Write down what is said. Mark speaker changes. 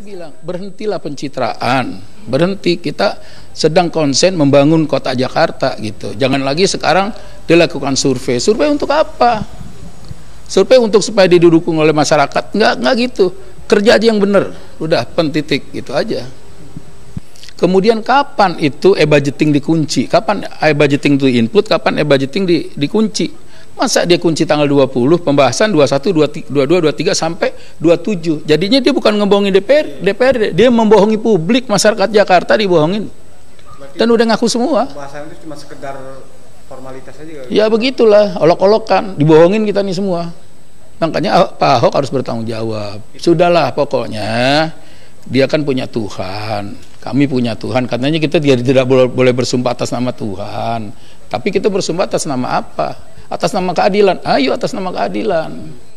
Speaker 1: bilang berhentilah pencitraan, berhenti, kita sedang konsen membangun kota Jakarta gitu. Jangan lagi sekarang dilakukan survei. Survei untuk apa? Survei untuk supaya didukung oleh masyarakat? Enggak gitu. Kerja aja yang benar. Udah titik gitu aja. Kemudian kapan itu e-budgeting dikunci? Kapan e-budgeting itu input, kapan e-budgeting dikunci? Masa dia kunci tanggal 20, pembahasan 21, 22, 23 sampai 27. Jadinya dia bukan ngebohongin DPR, dia membohongi publik, masyarakat Jakarta dibohongin. Dan udah ngaku semua.
Speaker 2: Pembahasan itu cuma sekedar formalitas aja.
Speaker 1: Ya begitulah, olok-olokan, dibohongin kita nih semua. Makanya Pak Ahok harus bertanggung jawab. Sudahlah pokoknya, dia kan punya Tuhan, kami punya Tuhan. Katanya kita tidak boleh bersumpah atas nama Tuhan. Tapi kita bersumpah atas nama apa? Atas nama keadilan. Ayo atas nama keadilan.